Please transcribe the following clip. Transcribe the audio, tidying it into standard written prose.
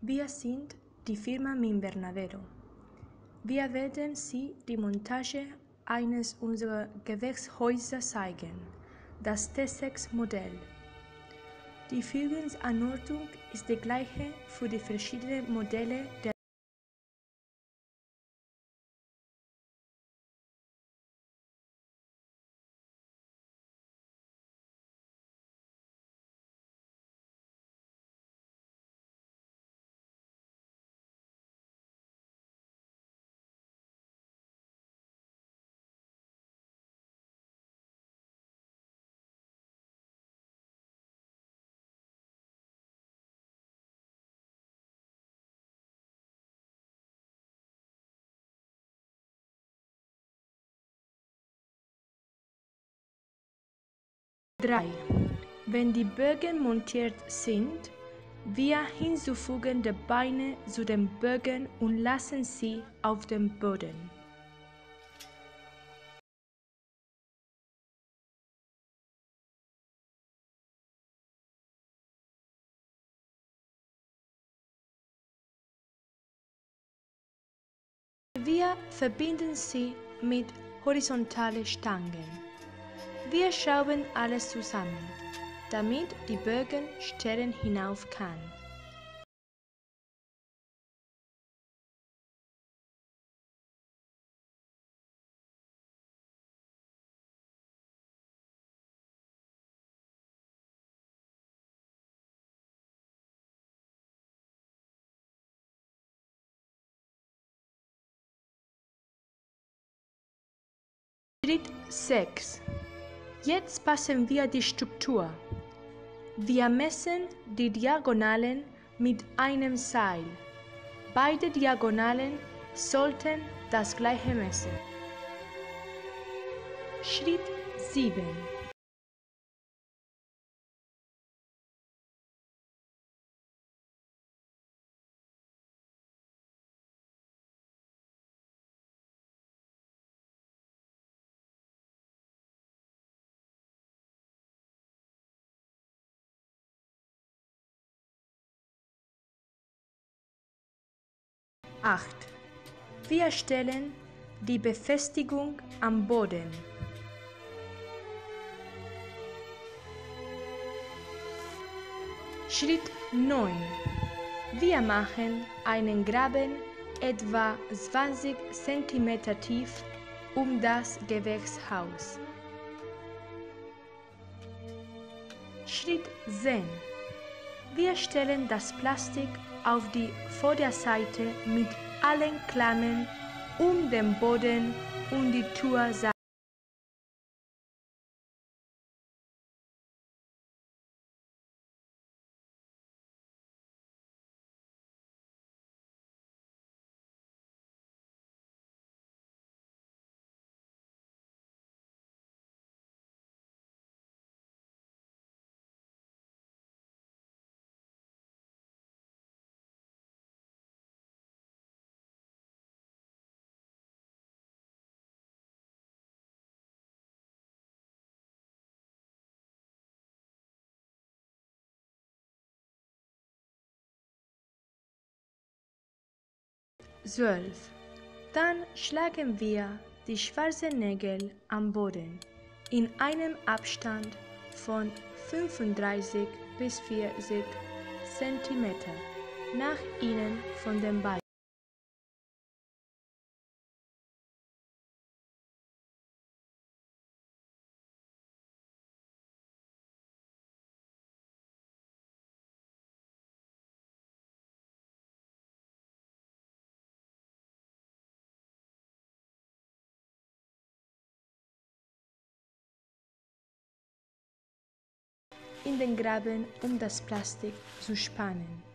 Wir sind die Firma Minvernadero. Wir werden Sie die Montage eines unserer Gewächshäuser zeigen, das T6-Modell. Die Fügungsanordnung ist die gleiche für die verschiedenen Modelle der Drei. Wenn die Bögen montiert sind, wir hinzufügen die Beine zu den Bögen und lassen sie auf dem Boden. Wir verbinden sie mit horizontalen Stangen. Wir schrauben alles zusammen, damit die Bögen Stellen hinauf kann. Schritt 6. Jetzt passen wir die Struktur. Wir messen die Diagonalen mit einem Seil. Beide Diagonalen sollten das gleiche messen. Schritt 7. Acht. Wir stellen die Befestigung am Boden. Schritt 9. Wir machen einen Graben etwa 20 cm tief um das Gewächshaus. Schritt 10. Wir stellen das Plastik auf die Vorderseite mit allen Klammern um den Boden und die Türseite. Zwölf. Dann schlagen wir die schwarzen Nägel am Boden in einem Abstand von 35 bis 40 cm nach innen von den Beinen. In den Graben, um das Plastik zu spannen.